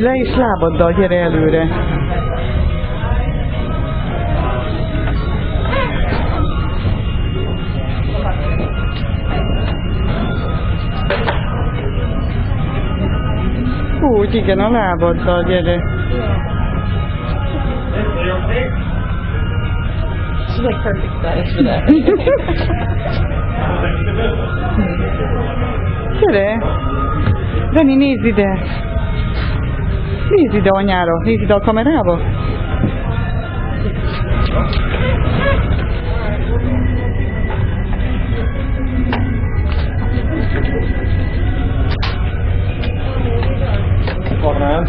Ülj le és lábaddal gyere előre. Úgy, igen, a lábaddal gyere. She's like perfect size for that. Gyere! Dani, nézz ide! Nézz ide anyára! Nézz ide a kamerába! Kornán!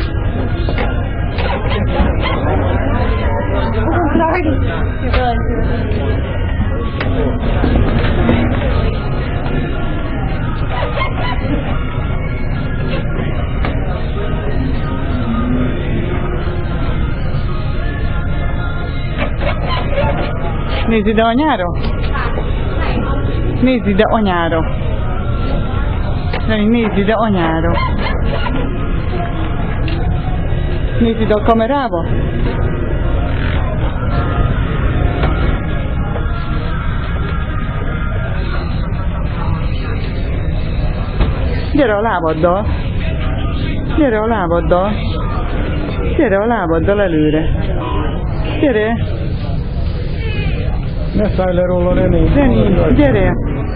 Nézd ide anyára! Nézd ide anyára! Nézd ide anyára! Nézd ide a kamerába! Gyere a lábaddal! Gyere a lábaddal! Gyere a lábaddal előre! Gyere! Ne szállj le róla, René! René, gyere!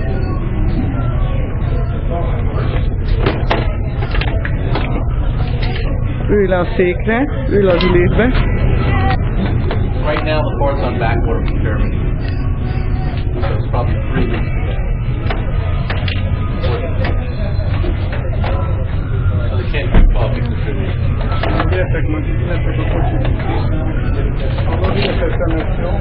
Ülj le a székre, ülj le az ülésbe. Right now the port's on backorder from Germany. So it's probably 3 weeks ago. So they can't do 12 weeks to 3 weeks. Gyertek meg, gyertek a kocsit. A végeztettem, jó?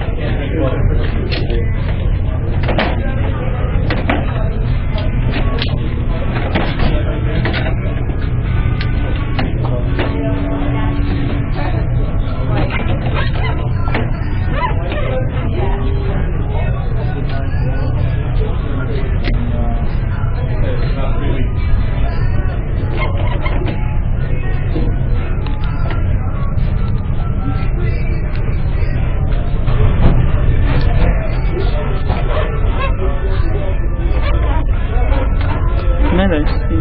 Ne vesz ki.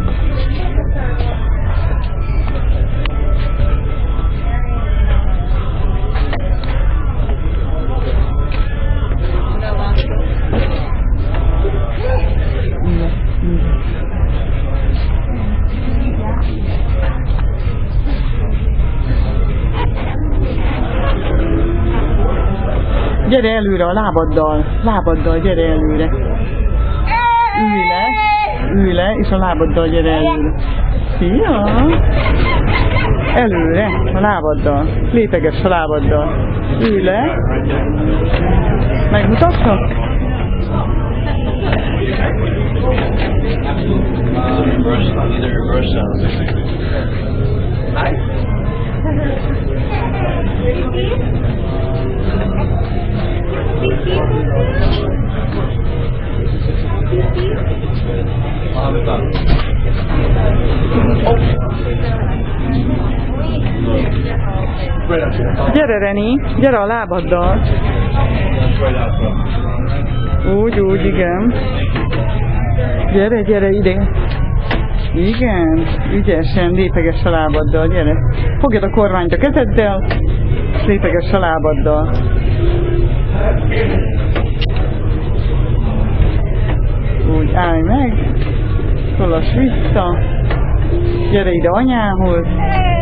Gyere előre a lábaddal, lábaddal gyere előre. Ülj le, és a lábaddal gyere előre. Szia! Előre, a lábaddal. Lépeges a lábaddal. Ülj le. Megmutassam? Gyere, Reni, gyere a lábaddal. Úgy, igen. Gyere, gyere ide. Igen, ügyesen, lépeges a lábaddal, gyere. Fogd a kormányt a kezeddel, és lépeges a lábaddal. Úgy, állj meg. Tolass vissza. Gyere ide anyához.